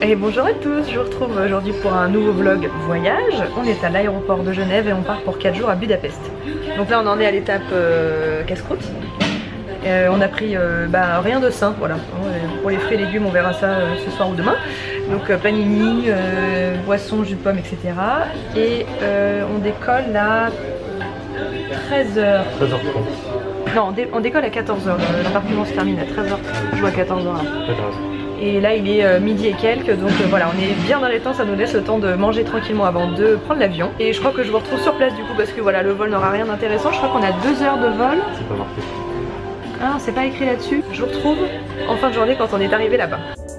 Et bonjour à tous, je vous retrouve aujourd'hui pour un nouveau vlog voyage. On est à l'aéroport de Genève et on part pour 4 jours à Budapest. Donc là on en est à l'étape casse-croûte. On a pris rien de sain, voilà. Pour les fruits et légumes on verra ça ce soir ou demain. Donc panini, boisson, jus de pomme, etc. Et on décolle à 13h. 13h30. Non, on décolle à 14h. L'embarquement se termine à 13h30. Je joue à 14h là. Et là il est midi et quelques, donc voilà, on est bien dans les temps, ça nous laisse le temps de manger tranquillement avant de prendre l'avion. Et je crois que je vous retrouve sur place du coup parce que voilà, le vol n'aura rien d'intéressant. Je crois qu'on a 2 heures de vol. C'est pas marqué. Ah, c'est pas écrit là-dessus. Je vous retrouve en fin de journée quand on est arrivé là-bas.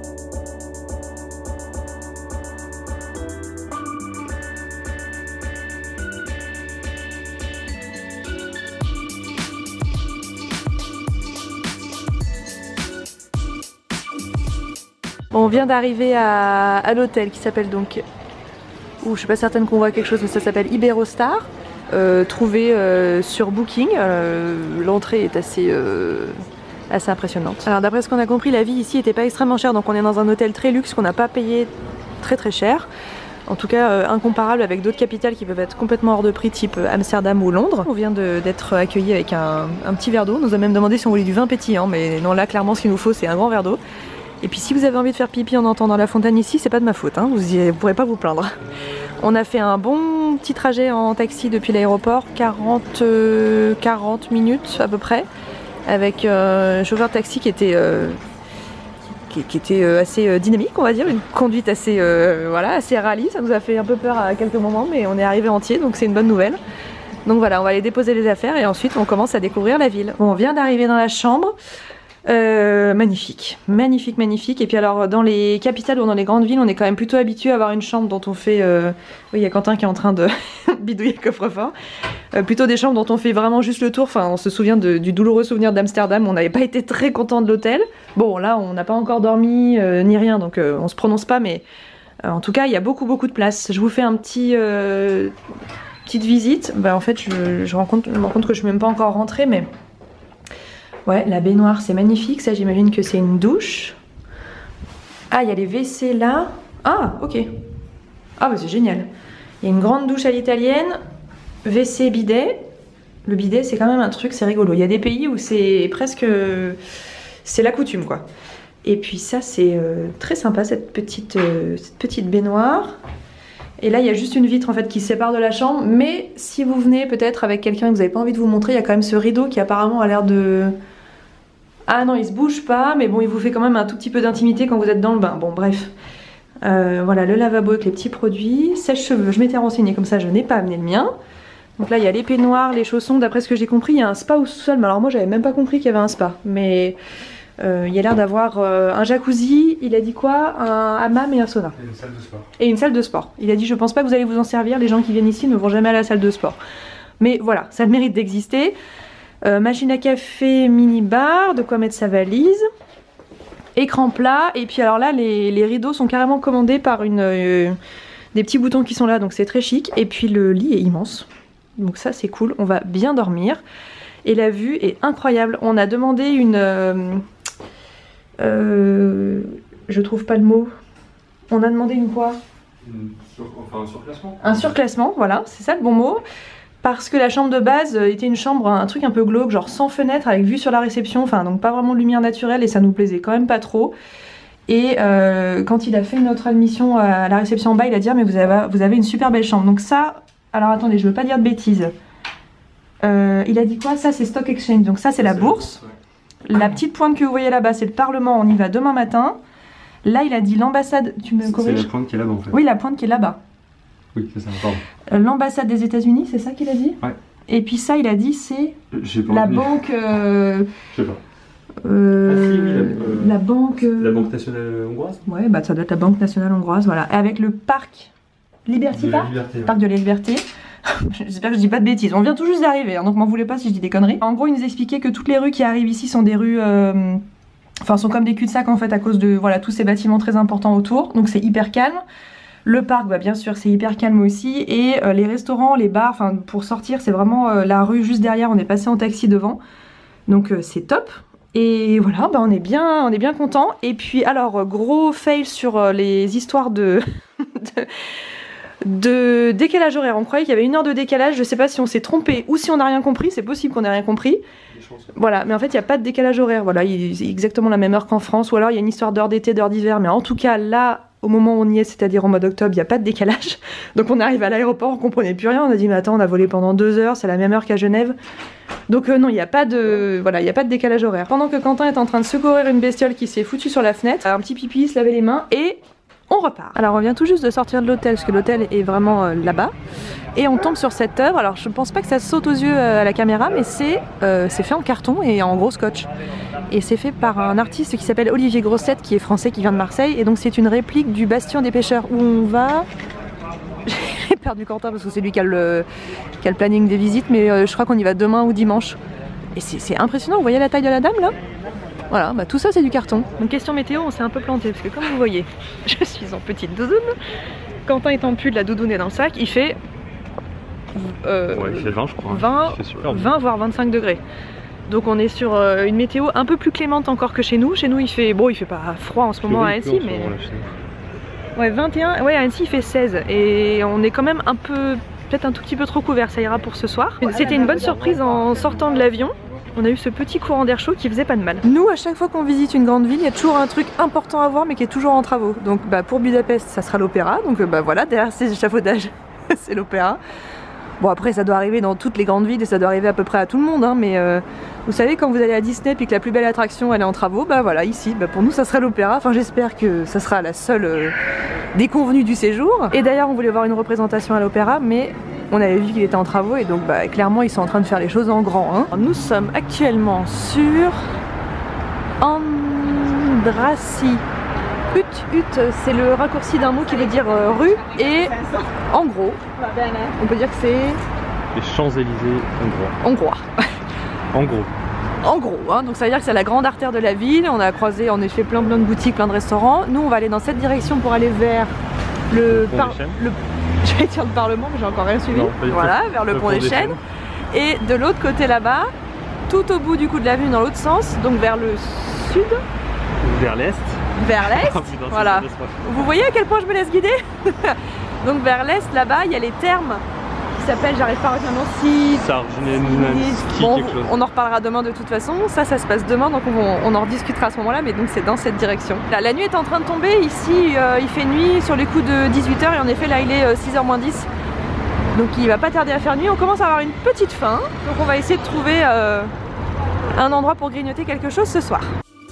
On vient d'arriver à l'hôtel qui s'appelle donc, je suis pas certaine qu'on voit quelque chose, mais ça s'appelle Iberostar, trouvé sur Booking. L'entrée est assez impressionnante. Alors d'après ce qu'on a compris, la vie ici était pas extrêmement chère, donc on est dans un hôtel très luxe qu'on n'a pas payé très cher. En tout cas incomparable avec d'autres capitales qui peuvent être complètement hors de prix, type Amsterdam ou Londres. On vient d'être accueillis avec un petit verre d'eau. On nous a même demandé si on voulait du vin pétillant, mais non, là clairement ce qu'il nous faut c'est un grand verre d'eau. Et puis si vous avez envie de faire pipi en entendant la fontaine ici, c'est pas de ma faute, hein, vous pourrez pas vous plaindre. On a fait un bon petit trajet en taxi depuis l'aéroport, 40 minutes à peu près, avec un chauffeur de taxi qui était assez dynamique, on va dire, une conduite assez, assez rallye. Ça nous a fait un peu peur à quelques moments, mais on est arrivé entier, donc c'est une bonne nouvelle. Donc voilà, on va aller déposer les affaires et ensuite on commence à découvrir la ville. Bon, on vient d'arriver dans la chambre. Magnifique, magnifique. Et puis alors dans les capitales ou dans les grandes villes on est quand même plutôt habitué à avoir une chambre dont on fait oui, il y a Quentin qui est en train de bidouiller le coffre-fort, plutôt des chambres dont on fait vraiment juste le tour. Enfin on se souvient du douloureux souvenir d'Amsterdam, on n'avait pas été très content de l'hôtel. Bon là on n'a pas encore dormi ni rien, donc on se prononce pas, mais en tout cas il y a beaucoup de place. Je vous fais un petite visite. En fait je me rends compte que je suis même pas encore rentrée, mais ouais, la baignoire c'est magnifique, ça j'imagine que c'est une douche. Ah, il y a les WC là. Ah, ok. Ah bah c'est génial. Il y a une grande douche à l'italienne, WC bidet. Le bidet c'est quand même un truc, c'est rigolo. Il y a des pays où c'est presque... c'est la coutume quoi. Et puis ça c'est très sympa cette petite baignoire. Et là il y a juste une vitre en fait qui sépare de la chambre. Mais si vous venez peut-être avec quelqu'un que vous n'avez pas envie de vous montrer, il y a quand même ce rideau qui apparemment a l'air de... Ah non, il se bouge pas, mais bon, il vous fait quand même un tout petit peu d'intimité quand vous êtes dans le bain. Bon, bref. Voilà, le lavabo avec les petits produits. Sèche-cheveux, je m'étais renseignée, comme ça je n'ai pas amené le mien. Donc là, il y a les peignoirs, les chaussons. D'après ce que j'ai compris, il y a un spa au sous-sol. Mais alors moi, j'avais même pas compris qu'il y avait un spa. Mais il y a l'air d'avoir un jacuzzi, il a dit quoi? Un hammam et un sauna. Et une salle de sport. Et une salle de sport. Il a dit, je pense pas que vous allez vous en servir. Les gens qui viennent ici ne vont jamais à la salle de sport. Mais voilà, ça a le mérite d'exister. Machine à café, mini-bar, de quoi mettre sa valise, écran plat, et puis alors là les rideaux sont carrément commandés par des petits boutons qui sont là, donc c'est très chic, et puis le lit est immense, donc ça c'est cool, on va bien dormir, et la vue est incroyable. On a demandé je trouve pas le mot, on a demandé une quoi? Un surclassement. Un surclassement, voilà, c'est ça le bon mot. Parce que la chambre de base était une chambre, un truc un peu glauque, genre sans fenêtre, avec vue sur la réception, enfin donc pas vraiment de lumière naturelle, et ça nous plaisait quand même pas trop. Et quand il a fait notre admission à la réception en bas, il a dit ah, mais vous avez une super belle chambre. Donc ça, alors attendez, je veux pas dire de bêtises. Il a dit quoi? Ça c'est Stock Exchange, donc ça c'est la bourse. Ouais. La petite pointe que vous voyez là-bas c'est le Parlement, on y va demain matin. Là il a dit l'ambassade, tu me corriges? C'est la pointe qui est là-bas en fait. Oui, la pointe qui est là-bas. Oui, c'est ça, pardon. L'ambassade des États-Unis, c'est ça qu'il a dit? Ouais. Et puis ça, il a dit, c'est la banque. Je sais pas. La banque. La banque nationale hongroise? Ouais, bah ça doit être la banque nationale hongroise, voilà. Avec le parc Liberty Park. Parc de la Liberté. J'espère que je dis pas de bêtises. On vient tout juste d'arriver, hein, donc m'en voulez pas si je dis des conneries. En gros, il nous expliquait que toutes les rues qui arrivent ici sont des rues. Enfin, sont comme des cul-de-sac en fait à cause de voilà tous ces bâtiments très importants autour. Donc c'est hyper calme. Le parc, bah bien sûr, c'est hyper calme aussi. Et les restaurants, les bars, enfin pour sortir, c'est vraiment la rue juste derrière. On est passé en taxi devant. Donc c'est top. Et voilà, bah on est bien content. Et puis alors, gros fail sur les histoires de décalage horaire. On croyait qu'il y avait 1 heure de décalage, je sais pas si on s'est trompé ou si on n'a rien compris, c'est possible qu'on ait rien compris. Voilà, mais en fait il n'y a pas de décalage horaire, voilà, c'est exactement la même heure qu'en France, ou alors il y a une histoire d'heure d'été, d'heure d'hiver, mais en tout cas là, au moment où on y est, c'est-à-dire en mois d'octobre, il n'y a pas de décalage. Donc on arrive à l'aéroport, on comprenait plus rien, on a dit mais attends, on a volé pendant 2 heures, c'est la même heure qu'à Genève. Donc non, il n'y a pas de décalage horaire. Pendant que Quentin est en train de secourir une bestiole qui s'est foutue sur la fenêtre, un petit pipi, se laver les mains et on repart. Alors on vient tout juste de sortir de l'hôtel, parce que l'hôtel est vraiment là-bas. Et on tombe sur cette œuvre, alors je pense pas que ça saute aux yeux à la caméra, mais c'est fait en carton et en gros scotch. Et c'est fait par un artiste qui s'appelle Olivier Grosset, qui est français, qui vient de Marseille. Et donc c'est une réplique du Bastion des Pêcheurs, où on va... J'ai perdu Quentin parce que c'est lui qui a le planning des visites, mais je crois qu'on y va demain ou dimanche. Et c'est impressionnant, vous voyez la taille de la dame là? Voilà, bah tout ça c'est du carton. Donc question météo, on s'est un peu planté parce que comme vous voyez, je suis en petite doudoune. Quentin est en pull, la doudoune est dans le sac, il fait... ouais, il fait 20 je crois. 20 voire 25 degrés. Donc on est sur une météo un peu plus clémente encore que chez nous. Chez nous il fait pas froid en ce moment à Annecy, mais... Ouais, 21, ouais à Annecy il fait 16 et on est quand même peut-être un tout petit peu trop couvert, ça ira pour ce soir. C'était une bonne surprise en sortant de l'avion. On a eu ce petit courant d'air chaud qui faisait pas de mal. Nous, à chaque fois qu'on visite une grande ville, il y a toujours un truc important à voir mais qui est toujours en travaux. Donc bah, pour Budapest, ça sera l'opéra. Donc bah voilà, derrière ces échafaudages, c'est l'opéra. Bon après ça doit arriver dans toutes les grandes villes et ça doit arriver à peu près à tout le monde hein, mais vous savez quand vous allez à Disney et que la plus belle attraction elle est en travaux, bah voilà ici, bah, pour nous ça sera l'opéra, enfin j'espère que ça sera la seule déconvenue du séjour. Et d'ailleurs on voulait voir une représentation à l'opéra mais on avait vu qu'il était en travaux et donc bah, clairement ils sont en train de faire les choses en grand hein. Nous sommes actuellement sur Andrassy. Hutte, c'est le raccourci d'un mot qui veut dire rue et en gros, on peut dire que c'est... Les Champs-Élysées hongrois. En gros. En gros, hein, donc ça veut dire que c'est la grande artère de la ville, on a croisé en effet plein de boutiques, plein de restaurants. Nous on va aller dans cette direction pour aller vers j'allais dire le Parlement mais j'ai encore rien suivi. Non, voilà, vers le pont des Chênes. Et de l'autre côté là-bas, tout au bout du coup de l'avenue dans l'autre sens, donc vers le sud. Vers l'est. Vers l'est, voilà. Vous voyez à quel point je me laisse guider. Donc vers l'est, là-bas, il y a les thermes qui s'appellent, j'arrive pas à retenir le nom, bon, quelque chose. On en reparlera demain de toute façon, ça se passe demain, donc on en rediscutera à ce moment-là, mais donc c'est dans cette direction. Là, la nuit est en train de tomber, ici il fait nuit sur les coups de 18 h et en effet là il est 6 h moins 10. Donc il va pas tarder à faire nuit, on commence à avoir une petite faim, donc on va essayer de trouver un endroit pour grignoter quelque chose ce soir.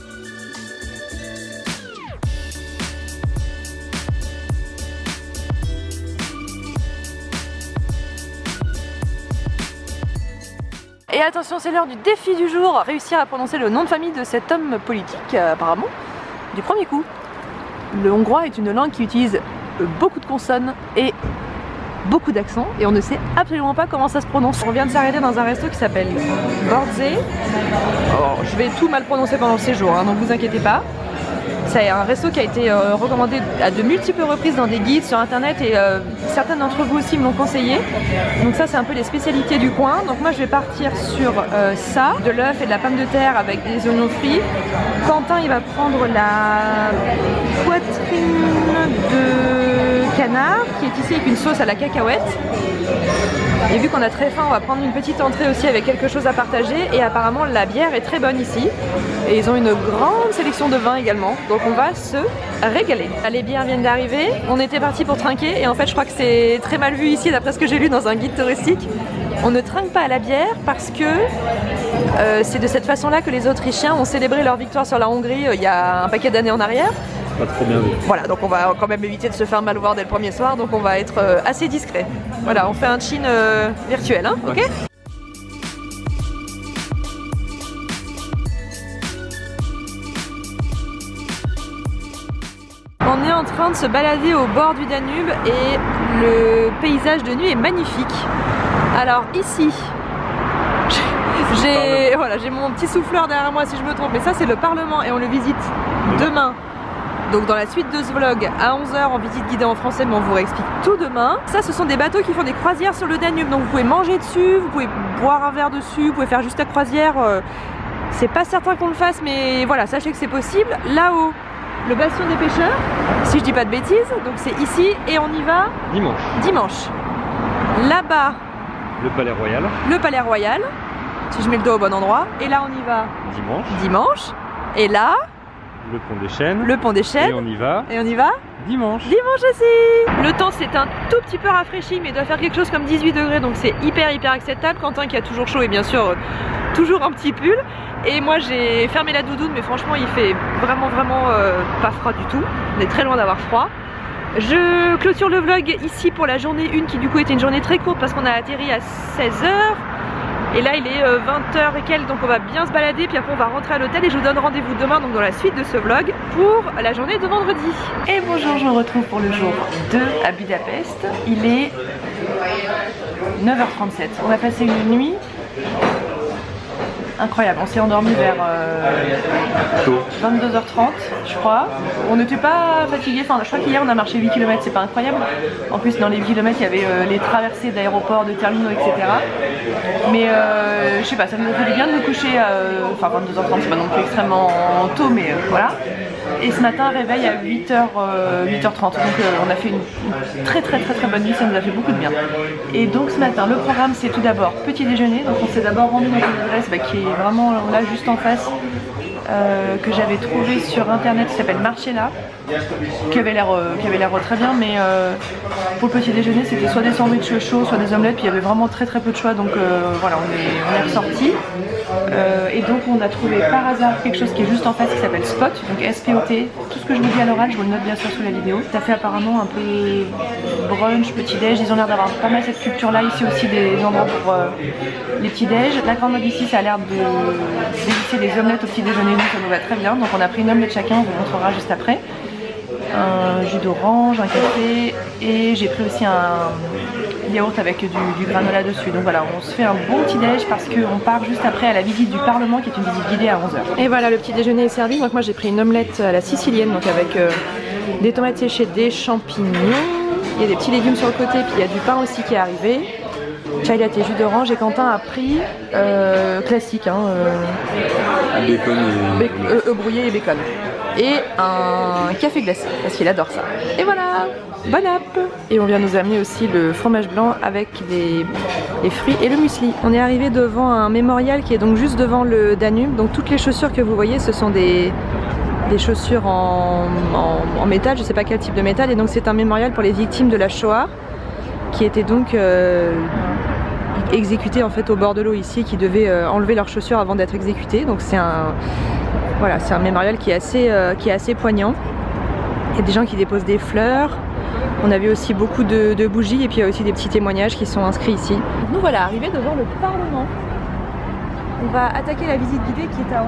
Et attention, c'est l'heure du défi du jour, réussir à prononcer le nom de famille de cet homme politique, apparemment, du premier coup. Le hongrois est une langue qui utilise beaucoup de consonnes et beaucoup d'accents, et on ne sait absolument pas comment ça se prononce. On vient de s'arrêter dans un resto qui s'appelle Bordze. Alors, je vais tout mal prononcer pendant le séjour, hein, donc vous inquiétez pas. C'est un resto qui a été recommandé à de multiples reprises dans des guides sur internet et certains d'entre vous aussi me l'ont conseillé. Donc ça c'est un peu les spécialités du coin. Donc moi je vais partir sur ça, de l'œuf et de la pomme de terre avec des oignons frits. Quentin il va prendre la poitrine de canard qui est ici avec une sauce à la cacahuète. Et vu qu'on a très faim, on va prendre une petite entrée aussi avec quelque chose à partager. Et apparemment la bière est très bonne ici. Et ils ont une grande sélection de vins également. Donc on va se régaler. Les bières viennent d'arriver. On était parti pour trinquer. Et en fait je crois que c'est très mal vu ici d'après ce que j'ai lu dans un guide touristique. On ne trinque pas à la bière parce que c'est de cette façon-là que les Autrichiens ont célébré leur victoire sur la Hongrie il y a un paquet d'années en arrière. Pas trop bien vu. Voilà, donc on va quand même éviter de se faire mal voir dès le premier soir, donc on va être assez discret. Voilà, on fait un chin virtuel, hein, ok ? On est en train de se balader au bord du Danube et le paysage de nuit est magnifique. Alors ici, j'ai mon petit souffleur derrière moi si je me trompe, mais ça c'est le Parlement et on le visite demain. Donc dans la suite de ce vlog, à 11 h en visite guidée en français, mais on vous réexplique tout demain. Ça, ce sont des bateaux qui font des croisières sur le Danube. Donc vous pouvez manger dessus, vous pouvez boire un verre dessus, vous pouvez faire juste la croisière. C'est pas certain qu'on le fasse, mais voilà, sachez que c'est possible. Là-haut, le bastion des pêcheurs, si je dis pas de bêtises, donc c'est ici et on y va dimanche. Là-bas, le Palais Royal. Le Palais Royal, si je mets le doigt au bon endroit. Et là, on y va dimanche. Et là, le Pont des Chênes. Le Pont des Chênes. Et on y va dimanche aussi. Le temps s'est un tout petit peu rafraîchi, mais il doit faire quelque chose comme 18 degrés, donc c'est hyper acceptable. Quentin qui a toujours chaud et bien sûr toujours un petit pull. Et moi j'ai fermé la doudoune, mais franchement il fait vraiment pas froid du tout. On est très loin d'avoir froid. Je clôture le vlog ici pour la journée 1 qui du coup était une journée très courte parce qu'on a atterri à 16 h. Et là il est 20 h et quelques, donc on va bien se balader, puis après on va rentrer à l'hôtel et je vous donne rendez-vous demain, donc dans la suite de ce vlog, pour la journée de vendredi. Et bonjour, je me retrouve pour le jour 2 à Budapest. Il est 9 h 37. On a passé une nuit incroyable, on s'est endormi vers 22 h 30 je crois. On n'était pas fatigué, enfin je crois qu'hier on a marché 8 km, c'est pas incroyable. En plus dans les 8 km il y avait les traversées d'aéroports, de terminaux, etc. Mais je sais pas, ça nous a fait du bien de nous coucher, enfin 22 h 30 c'est pas non plus extrêmement tôt, mais voilà. Et ce matin réveil à 8 h 30, donc on a fait une très bonne nuit, ça nous a fait beaucoup de bien. Et donc ce matin le programme c'est tout d'abord petit déjeuner, donc on s'est d'abord rendu dans une adresse qui est vraiment là juste en face, que j'avais trouvé sur internet, qui s'appelle Marcella, qui avait l'air très bien, mais pour le petit déjeuner c'était soit des sandwichs chauds, soit des omelettes, puis il y avait vraiment très peu de choix, donc voilà, on est ressorti. Et donc on a trouvé par hasard quelque chose qui est juste en face qui s'appelle Spot, donc S-P-O-T. Tout ce que je vous dis à l'oral, je vous le note bien sûr sous la vidéo. Ça fait apparemment un peu brunch, petit-déj, ils ont l'air d'avoir pas mal cette culture-là, ici aussi des endroits pour les petits-déj. La grande mode ici, ça a l'air de déguster des omelettes au petit-déjeuner, donc ça nous va très bien. Donc on a pris une omelette chacun, on vous montrera juste après. Un jus d'orange, un café, et j'ai pris aussi un yaourt avec du granola dessus. Donc voilà, on se fait un bon petit déj parce qu'on part juste après à la visite du Parlement, qui est une visite guidée à 11 h. Et voilà, le petit déjeuner est servi. Donc moi j'ai pris une omelette à la sicilienne, donc avec des tomates séchées, des champignons, il y a des petits légumes sur le côté, puis il y a du pain aussi qui est arrivé. Chai latte et jus d'orange, et Quentin a pris classique, hein, bacon et œufs brouillés et bacon. Et un café glacé, parce qu'il adore ça. Et voilà, bon app. Et on vient nous amener aussi le fromage blanc avec les fruits et le muesli. On est arrivé devant un mémorial qui est donc juste devant le Danube. Donc toutes les chaussures que vous voyez, ce sont des chaussures en métal, je sais pas quel type de métal. Et donc c'est un mémorial pour les victimes de la Shoah, qui étaient donc exécutés en fait au bord de l'eau ici, qui devaient enlever leurs chaussures avant d'être exécutés. Donc c'est un mémorial qui est assez poignant. Il y a des gens qui déposent des fleurs. On avait aussi beaucoup de bougies, et puis il y a aussi des petits témoignages qui sont inscrits ici. Nous voilà arrivés devant le Parlement. On va attaquer la visite guidée qui est à 11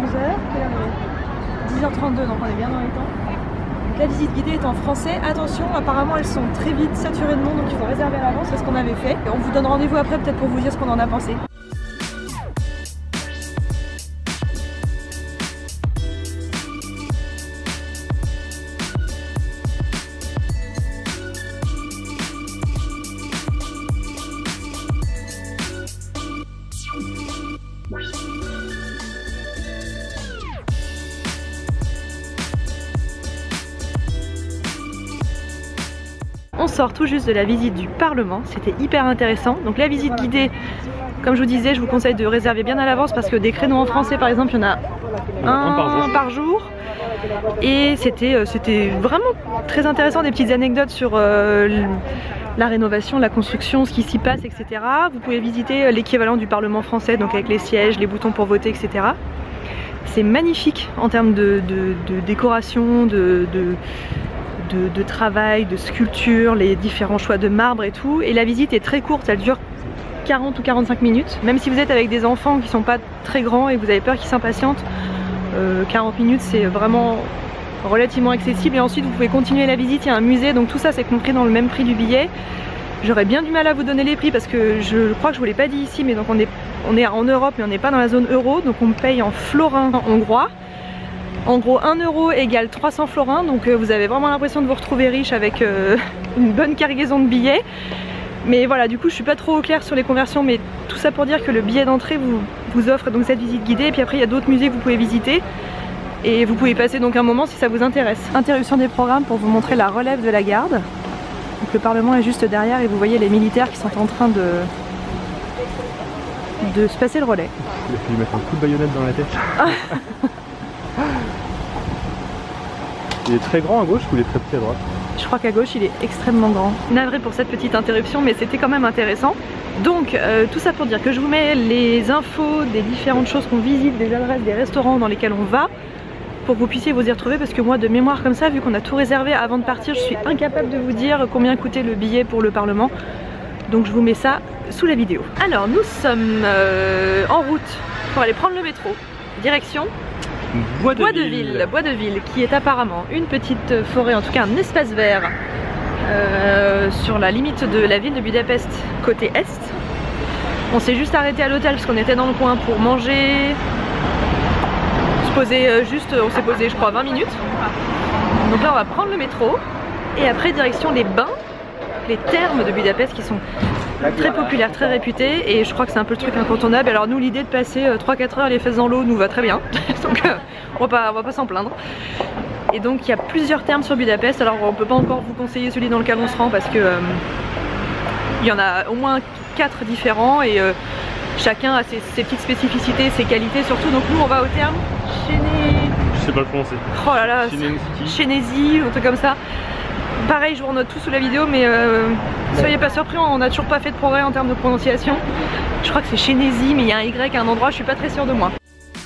h. 10 h 32, donc on est bien dans les temps. Donc la visite guidée est en français. Attention, apparemment elles sont très vite saturées de monde, donc il faut réserver à l'avance, c'est ce qu'on avait fait. Et on vous donne rendez-vous après peut-être pour vous dire ce qu'on en a pensé. On sort tout juste de la visite du Parlement, c'était hyper intéressant. Donc la visite guidée, comme je vous disais, je vous conseille de réserver bien à l'avance parce que des créneaux en français par exemple, il y en a un par jour. Et c'était vraiment très intéressant, des petites anecdotes sur la rénovation, la construction, ce qui s'y passe, etc. Vous pouvez visiter l'équivalent du Parlement français, donc avec les sièges, les boutons pour voter, etc. C'est magnifique en termes de décoration, de travail, de sculpture, les différents choix de marbre et tout. Et la visite est très courte, elle dure 40 ou 45 minutes. Même si vous êtes avec des enfants qui sont pas très grands et que vous avez peur qu'ils s'impatientent, 40 minutes c'est vraiment relativement accessible. Et ensuite vous pouvez continuer la visite, il y a un musée, donc tout ça c'est compris dans le même prix du billet. J'aurais bien du mal à vous donner les prix parce que je crois que je vous l'ai pas dit ici, mais donc on est en Europe mais on n'est pas dans la zone euro, donc on paye en florins hongrois. En gros 1 euro égale 300 florins, donc vous avez vraiment l'impression de vous retrouver riche avec une bonne cargaison de billets. Mais voilà, du coup je suis pas trop au clair sur les conversions, mais tout ça pour dire que le billet d'entrée vous offre donc cette visite guidée, et puis après il y a d'autres musées que vous pouvez visiter. Et vous pouvez passer donc un moment si ça vous intéresse. Interruption des programmes pour vous montrer la relève de la garde. Donc le Parlement est juste derrière et vous voyez les militaires qui sont en train de se passer le relais. Il a fallu mettre un coup de baïonnette dans la tête. Il est très grand à gauche ou il est très petit à droite? Je crois qu'à gauche il est extrêmement grand. Navré pour cette petite interruption, mais c'était quand même intéressant. Donc tout ça pour dire que je vous mets les infos des différentes choses qu'on visite, des adresses, des restaurants dans lesquels on va, pour que vous puissiez vous y retrouver, parce que moi de mémoire comme ça, vu qu'on a tout réservé avant de partir, je suis incapable de vous dire combien coûtait le billet pour le Parlement. Donc je vous mets ça sous la vidéo. Alors nous sommes en route pour aller prendre le métro, direction Bois de Ville, qui est apparemment une petite forêt, en tout cas un espace vert sur la limite de la ville de Budapest côté est. On s'est juste arrêté à l'hôtel parce qu'on était dans le coin pour manger. On s'est posé je crois 20 minutes. Donc là on va prendre le métro et après direction les bains, les thermes de Budapest qui sont très populaires, très réputés, et je crois que c'est un peu le truc incontournable. Alors nous l'idée de passer 3-4 heures les fesses dans l'eau nous va très bien. Donc on va pas s'en plaindre. Et donc il y a plusieurs thermes sur Budapest. Alors on peut pas encore vous conseiller celui dans lequel on se rend parce que il y en a au moins 4 différents et chacun a ses petites spécificités, ses qualités surtout. Donc nous on va au terme Je sais pas le prononcer. Oh là là, Chenezi, un truc comme ça. Pareil, je vous renote tout sous la vidéo, mais soyez pas surpris, on n'a toujours pas fait de progrès en termes de prononciation. Je crois que c'est Chenezi, mais il y a un Y à un endroit, je suis pas très sûre de moi.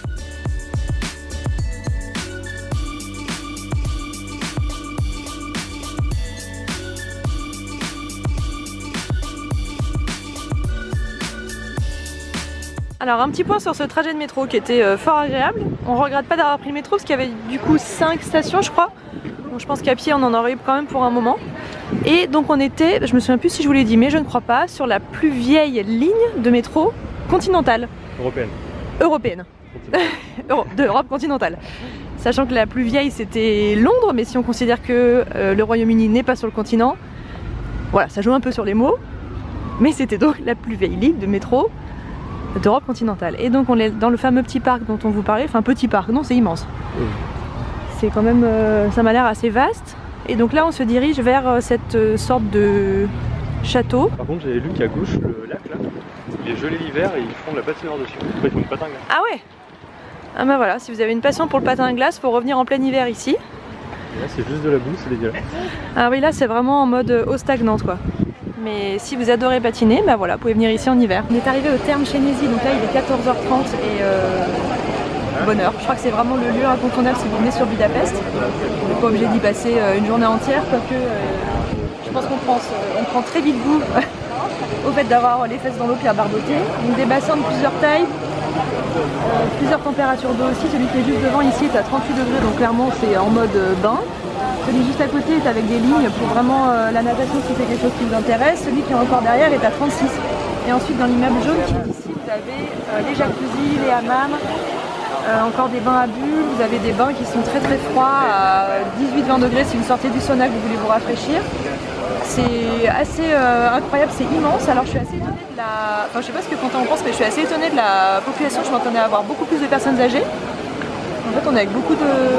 Alors un petit point sur ce trajet de métro qui était fort agréable. On regrette pas d'avoir pris le métro parce qu'il y avait du coup 5 stations je crois. Donc je pense qu'à pied on en aurait eu quand même pour un moment. Et donc on était, je me souviens plus si je vous l'ai dit mais je ne crois pas, sur la plus vieille ligne de métro continentale. Européenne. D'Europe continentale. Sachant que la plus vieille c'était Londres, mais si on considère que le Royaume-Uni n'est pas sur le continent, voilà, ça joue un peu sur les mots. Mais c'était donc la plus vieille ligne de métro d'Europe continentale. Et donc on est dans le fameux petit parc dont on vous parlait, enfin petit parc, non c'est immense. C'est quand même, ça m'a l'air assez vaste. Et donc là on se dirige vers cette sorte de château. Par contre j'avais lu qu'à gauche, le lac là, il est gelé l'hiver et ils font de la patinoire dessus. Après ils font du patin à glace. Ah ouais. Ah bah voilà, si vous avez une passion pour le patin à glace, faut revenir en plein hiver ici. Et là c'est juste de la boue, c'est dégueulasse. Ah oui, là c'est vraiment en mode eau stagnante quoi. Mais si vous adorez patiner, bah voilà, vous pouvez venir ici en hiver. On est arrivé au terme Chenezi, donc là il est 14h30 et bonne heure. Je crois que c'est vraiment le lieu incontournable si vous venez sur Budapest. On n'est pas obligé d'y passer une journée entière, quoique je pense qu'on prend très vite goût au fait d'avoir les fesses dans l'eau puis à barboter. Donc des bassins de plusieurs tailles, plusieurs températures d'eau aussi. Celui qui est juste devant ici est à 38 degrés, donc clairement c'est en mode bain. Celui juste à côté est avec des lignes pour vraiment la natation si c'est quelque chose qui vous intéresse. Celui qui est encore derrière est à 36. Et ensuite dans l'immeuble jaune qui est ici, vous avez les jacuzzis, les hammams, encore des bains à bulles. Vous avez des bains qui sont très très froids à 18-20 degrés si vous sortez du sauna que vous voulez vous rafraîchir. C'est assez incroyable, c'est immense. Alors je suis assez étonnée de la... Enfin je sais pas ce que Quentin en pense, mais je suis assez étonnée de la population. Je m'attendais à avoir beaucoup plus de personnes âgées. En fait on est avec beaucoup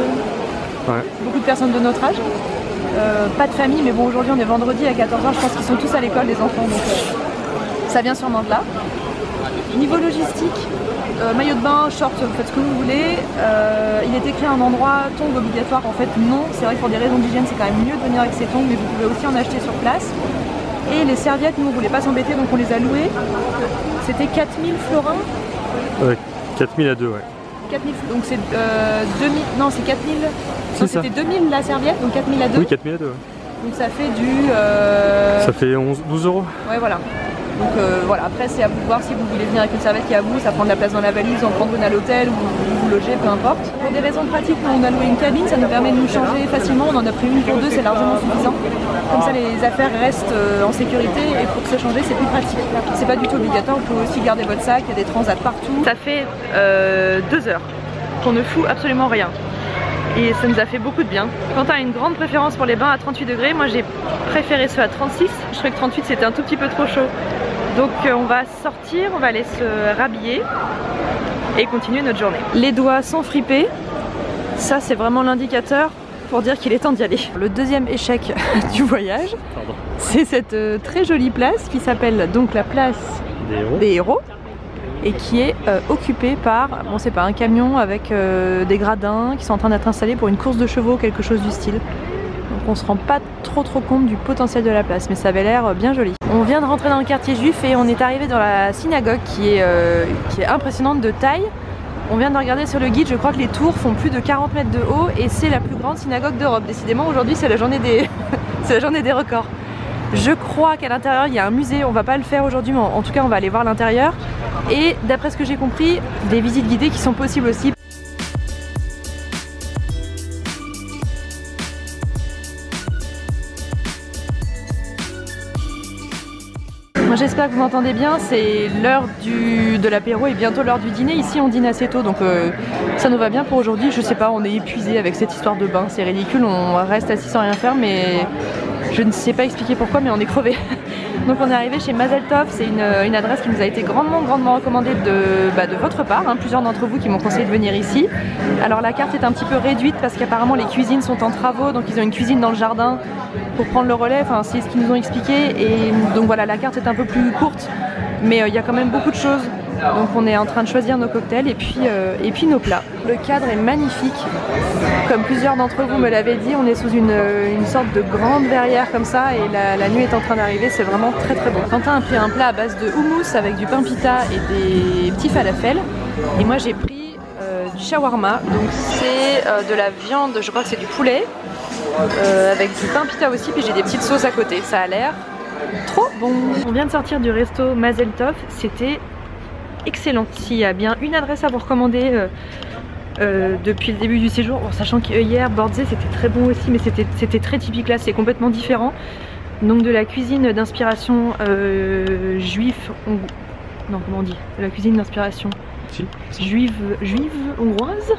de personnes de notre âge. Pas de famille, mais bon aujourd'hui on est vendredi à 14h, je pense qu'ils sont tous à l'école les enfants, donc ça vient sûrement de là. Niveau logistique, maillot de bain, short, vous faites ce que vous voulez. Il est écrit à un endroit, tongs obligatoire, en fait non, c'est vrai que pour des raisons d'hygiène c'est quand même mieux de venir avec ses tongs, mais vous pouvez aussi en acheter sur place. Et les serviettes, nous on voulait pas s'embêter donc on les a louées. C'était 4000 florins. Ouais, 4000 à 2 ouais. 4000, donc c'est 2000, non c'est 4000, non c'était 2000 la serviette, donc 4000 à 2. Oui 4000 à 2 ouais. Donc ça fait du... Ça fait 12 €. Ouais voilà. Donc voilà, après c'est à vous de voir si vous voulez venir avec une serviette qui est à vous, ça prend de la place dans la valise, en prendre une à l'hôtel ou vous loger, peu importe. Pour des raisons pratiques, on a loué une cabine, ça nous permet de nous changer facilement, on en a pris une pour deux, c'est largement suffisant. Comme ça les affaires restent en sécurité et pour se changer c'est plus pratique. C'est pas du tout obligatoire, vous pouvez aussi garder votre sac, il y a des transats partout. Ça fait 2 heures qu'on ne fout absolument rien. et ça nous a fait beaucoup de bien. Quentin a une grande préférence pour les bains à 38 degrés, moi j'ai préféré ceux à 36, je trouvais que 38 c'était un tout petit peu trop chaud. Donc on va sortir, on va aller se rhabiller et continuer notre journée. Les doigts sont fripés, ça c'est vraiment l'indicateur pour dire qu'il est temps d'y aller. Le deuxième échec du voyage, c'est cette très jolie place qui s'appelle donc la place des héros et qui est occupée par, bon c'est pas un camion avec des gradins qui sont en train d'être installés pour une course de chevaux, quelque chose du style. Donc on se rend pas trop compte du potentiel de la place, mais ça avait l'air bien joli. On vient de rentrer dans le quartier juif et on est arrivé dans la synagogue qui est impressionnante de taille. On vient de regarder sur le guide, je crois que les tours font plus de 40 mètres de haut et c'est la plus grande synagogue d'Europe. Décidément aujourd'hui c'est la journée des c'est la journée des records. Je crois qu'à l'intérieur il y a un musée, on va pas le faire aujourd'hui mais en tout cas on va aller voir l'intérieur. Et d'après ce que j'ai compris, des visites guidées qui sont possibles aussi. Moi j'espère que vous m'entendez bien, c'est l'heure de l'apéro et bientôt l'heure du dîner. Ici on dîne assez tôt donc ça nous va bien pour aujourd'hui. Je sais pas, on est épuisé avec cette histoire de bain, c'est ridicule, on reste assis sans rien faire mais je ne sais pas expliquer pourquoi mais on est crevé. Donc on est arrivé chez Mazel Tov, c'est une adresse qui nous a été grandement recommandée de votre part, hein, plusieurs d'entre vous qui m'ont conseillé de venir ici. Alors la carte est un petit peu réduite parce qu'apparemment les cuisines sont en travaux, donc ils ont une cuisine dans le jardin pour prendre le relais, enfin c'est ce qu'ils nous ont expliqué et donc voilà la carte est un peu plus courte mais il y a quand même beaucoup de choses. Donc on est en train de choisir nos cocktails et puis nos plats. Le cadre est magnifique, comme plusieurs d'entre vous me l'avaient dit, on est sous une sorte de grande verrière comme ça et la nuit est en train d'arriver, c'est vraiment très beau. Quentin a pris un plat à base de houmous avec du pain pita et des petits falafels et moi j'ai pris du shawarma, donc c'est de la viande, je crois que c'est du poulet avec du pain pita aussi, puis j'ai des petites sauces à côté, ça a l'air trop bon. On vient de sortir du resto Mazel Tov, c'était excellent. S'il y a bien une adresse à vous recommander depuis le début du séjour, en sachant que hier Bordzé c'était très bon aussi mais c'était très typique, là c'est complètement différent. Donc de la cuisine d'inspiration juive, non comment on dit, de la cuisine d'inspiration juive hongroise,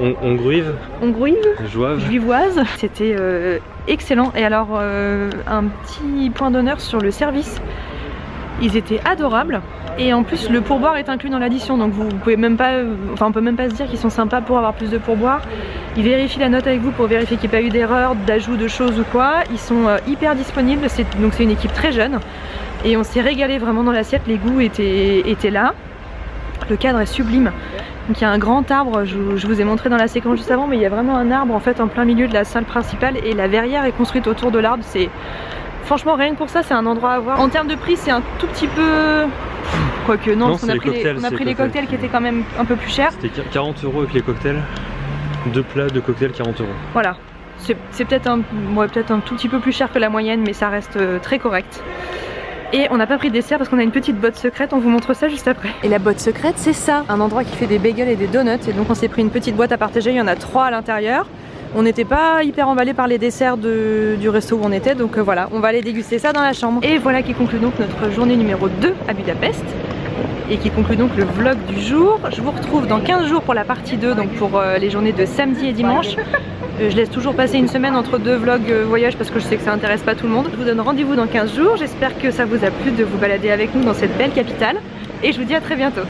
juivoise, c'était excellent. Et alors un petit point d'honneur sur le service, ils étaient adorables et en plus le pourboire est inclus dans l'addition, donc vous pouvez même pas, enfin on peut même pas se dire qu'ils sont sympas pour avoir plus de pourboire. Ils vérifient la note avec vous pour vérifier qu'il n'y a pas eu d'erreur, d'ajout de choses ou quoi. Ils sont hyper disponibles, donc c'est une équipe très jeune et on s'est régalé vraiment dans l'assiette, les goûts étaient là. Le cadre est sublime, donc il y a un grand arbre, je vous ai montré dans la séquence juste avant, mais il y a vraiment un arbre en fait en plein milieu de la salle principale et la verrière est construite autour de l'arbre. C'est franchement rien que pour ça c'est un endroit à voir. En termes de prix c'est un tout petit peu... Quoique non, parce qu'on a pris les cocktails qui étaient quand même un peu plus chers. C'était 40 € avec les cocktails, 2 plats de cocktails 40 €. Voilà, c'est peut-être un tout petit peu plus cher que la moyenne mais ça reste très correct. Et on n'a pas pris de dessert parce qu'on a une petite botte secrète, on vous montre ça juste après. Et la botte secrète c'est ça, un endroit qui fait des bagels et des donuts, et donc on s'est pris une petite boîte à partager, il y en a 3 à l'intérieur. On n'était pas hyper emballé par les desserts du resto où on était, donc voilà, on va aller déguster ça dans la chambre. Et voilà qui conclut donc notre journée numéro 2 à Budapest. Et qui conclut donc le vlog du jour. Je vous retrouve dans 15 jours pour la partie 2, donc pour les journées de samedi et dimanche. Je laisse toujours passer une semaine entre 2 vlogs voyage parce que je sais que ça intéresse pas tout le monde. Je vous donne rendez-vous dans 15 jours, j'espère que ça vous a plu de vous balader avec nous dans cette belle capitale. Et je vous dis à très bientôt.